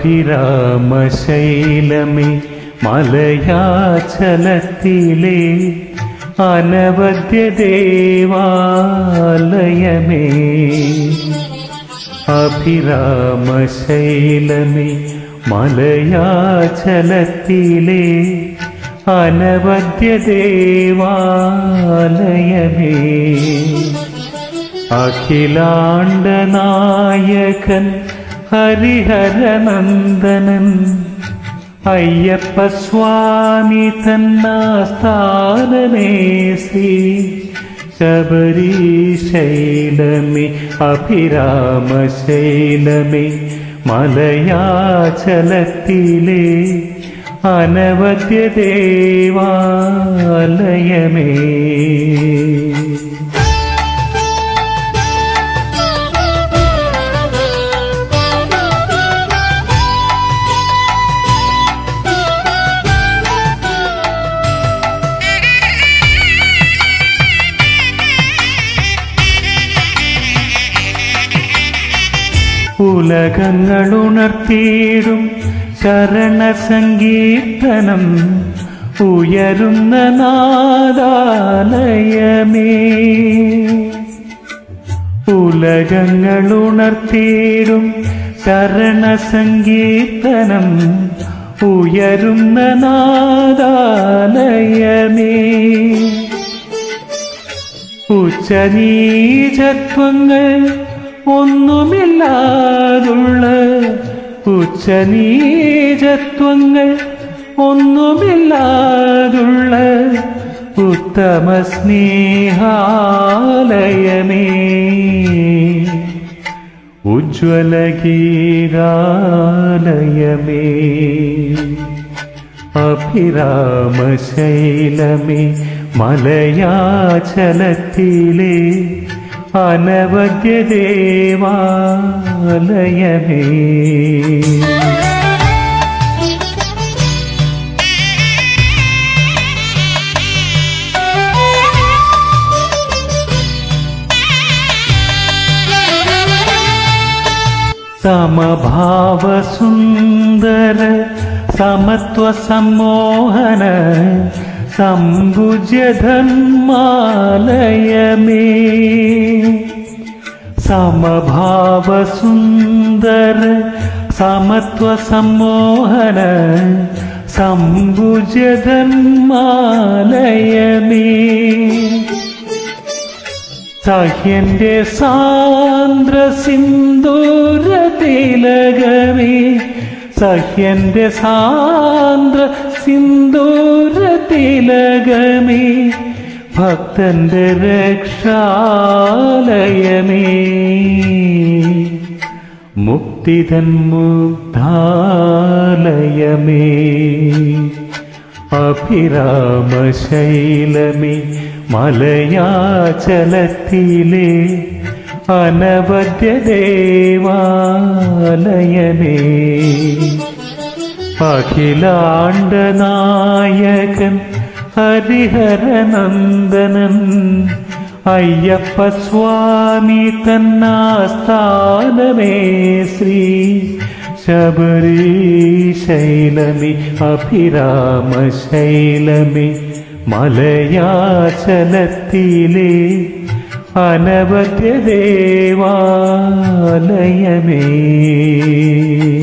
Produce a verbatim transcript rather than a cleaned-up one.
അഭിരാമശൈലമേ മലയാചലത്തിലെ അനവദ്യ ദേവാലയമേ. അഭിരാമശൈലമേ മലയാചലത്തിലെ അനവദ്യ ദേവാലയമേ. അഖിലാണ്ടനായകൻ ഹരിഹരനന്ദനൻ അയ്യപ്പസ്വാമി തന്നാസ്ഥാനമേ ശ്രീ ശബരീശൈലമേ അഭിരാമശൈലമേ മലയാചലത്തിലെ അനവദ്യ ദേവാലയമേ. ഉലകങ്ങളുണർത്തിയിടും ശരണസങ്കീർത്തനം ഉയരുന്ന നാദാലയമേ. ഉലകങ്ങളുണർത്തിയിടും ശരണസങ്കീർത്തനം ഉയരുന്ന നാദാലയമേ. ഉച്ചനീചത്വങ്ങൾ ഒന്നുമില്ലാതുള്ള ഉച്ചനീചത്വങ്ങൾ ഒന്നുമില്ലാതുള്ള ഉത്തമ സ്നേഹാലയമേ. ഉജ്ജ്വലഗീതാലയമേ. അഭിരാമശൈലമേ മലയാചലത്തിലെ അനവദ്യ ദേവാലയമേ. സമഭാവസുന്ദര സമത്വ സമ്മോഹന സംഭുജധന്മാലയമേ. സമഭാവസുന്ദര സമത്വ സമ്മോഹന സംഭുജധന്മാലയമേ. സഹ്യന്റെ സാന്ദ്ര സിന്ദൂര തിലകമേ. സഹ്യന്റെ സാന്ദ്ര സിന്ദൂര തിലകമേ. ഭക്തന്റെ രക്ഷാലയമേ. മുക്തിതൻ മുഗ്ധാലയമേ. അഭിരാമശൈലമേ മലയാചലത്തിലെ അനവദ്യ ദേവാലയമേ. അഖിലാണ്ടനായകൻ ഹരിഹരനന്ദനൻ അയ്യപ്പസ്വാമി തന്നാസ്ഥാനമേ ശ്രീ ശബരീശൈലമേ അഭിരാമശൈലമേ മലയാചലത്തിലെ അനവദ്യ ദേവാലയമേ.